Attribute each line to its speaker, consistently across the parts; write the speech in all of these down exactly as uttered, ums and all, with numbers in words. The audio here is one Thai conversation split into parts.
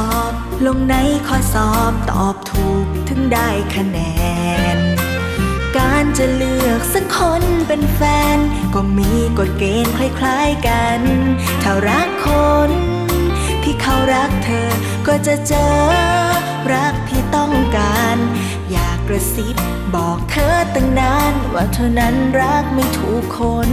Speaker 1: อบลงในข้อสอบตอบถูกถึงได้คะแนนการจะเลือกสักคนเป็นแฟนก็มีกฎเกณฑ์คล้ายๆกันถ้ารักคนที่เขารักเธอก็จะเจอรักที่ต้องการอยากกระซิบบอกเธอตั้งนานว่าเธอนั้นรักไม่ถูกคน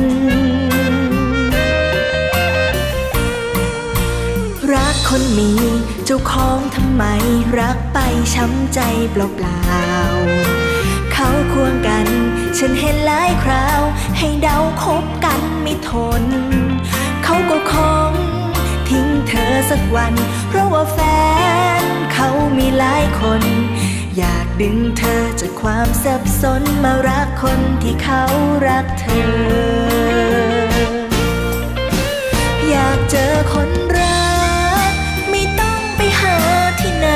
Speaker 1: รักคนมีเจ้าของทำไมรักไปช้ำใจเปล่าๆเขาควงกันฉันเห็นหลายคราวให้เดาคบกันไม่ทนเขาก็คงทิ้งเธอสักวันเพราะว่าแฟนเขามีหลายคนอยากดึงเธอจากความสับสนมารักคนที่เขารักเธออยากเจอคนรักไม่ต้องไปหาที่ไหน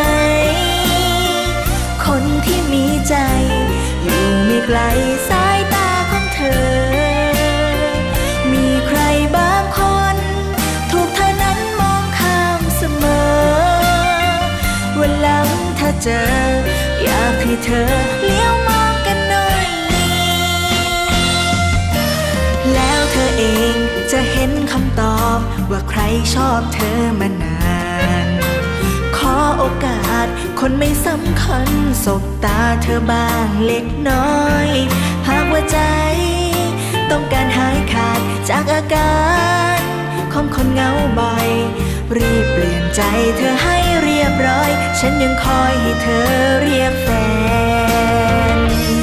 Speaker 1: คนที่มีใจอยู่ไม่ไกลสายตาของเธอมีใครบางคนถูกเธอนั้นมองข้ามเสมอวันหลังถ้าเจออยากให้เธอเลี้ยวมองกันหน่อยแล้วเธอเองจะเห็นคำตอบว่าใครชอบเธอมานานขอโอกาสคนไม่สำคัญสบตาเธอบ้างเล็กน้อยหากว่าใจต้องการหายขาดจากอาการของคนเหงาบ่อยรีบเปลี่ยนใจเธอให้เรียบร้อยฉันยังคอยให้เธอเรียกแฟน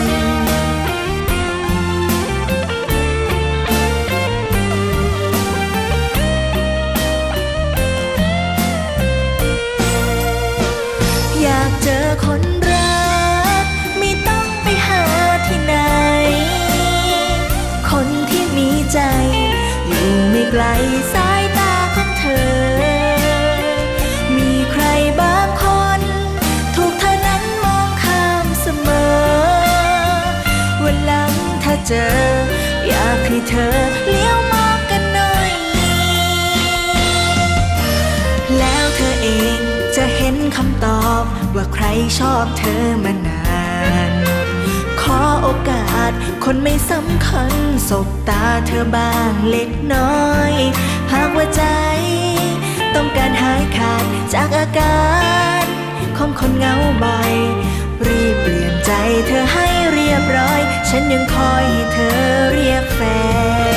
Speaker 1: อยากเจอคนรักไม่ต้องไปหาที่ไหนคนที่มีใจอยู่ไม่ไกลสายตาของเธอมีใครบางคนถูกเธอนั้นมองข้ามเสมอวันหลังถ้าเจออยากให้เธอเลี้ยวมองกันหน่อยแล้วเธอเองจะเห็นคำตอบว่าใครชอบเธอมานานขอโอกาสคนไม่สำคัญสบตาเธอบ้างเล็กน้อยหากว่าใจต้องการหายขาดจากอาการของคนเหงาบ่อยรีบเปลี่ยนใจเธอให้เรียบร้อยฉันยังคอยให้เธอเรียกแฟน